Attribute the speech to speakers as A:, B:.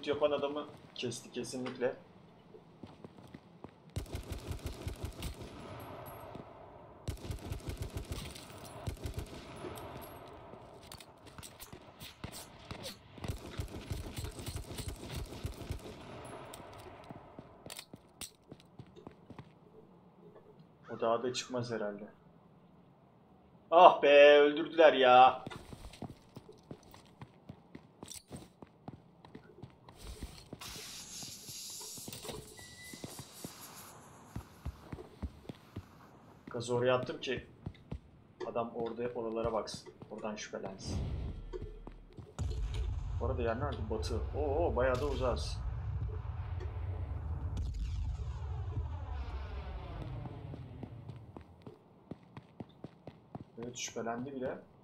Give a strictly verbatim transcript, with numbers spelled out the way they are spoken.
A: yapan adamı kesti kesinlikle. O daha da çıkmaz herhalde. Ah be, öldürdüler ya. Gazı oraya attım ki adam orada oralara baksın. Oradan şüphelensin. Bu arada yer nerede? Batı. Oo, bayağı da uzağız. Evet, şüphelendi bile.